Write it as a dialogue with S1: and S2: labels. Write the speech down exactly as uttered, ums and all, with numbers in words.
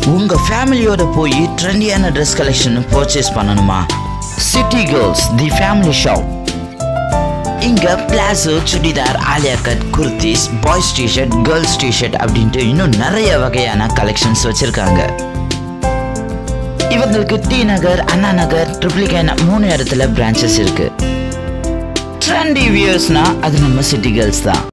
S1: உங்க ஃபேமிலியோட போய் ட்ரெண்டியான ட்ரெஸ் கலெக்ஷன் பர்ச்சேஸ் பண்ணணுமா? City girls the family shop. இங்க palazzo, churidar, Alia cut, kurtis, boys T-shirt, girls T-shirt அப்படின்ட்டு இன்னும் நிறைய வகையான கலெக்ஷன்ஸ் வச்சிருக்காங்க. இவங்களுக்கு டி நகர், அண்ணா நகர், ட்ரிப்ளிகேன் மூணு இடத்துல பிரான்ச்சஸ் இருக்கு. ட்ரெண்டி வியர்ஸ்னா அது நம்ம சிட்டி கேர்ள்ஸ் தான்.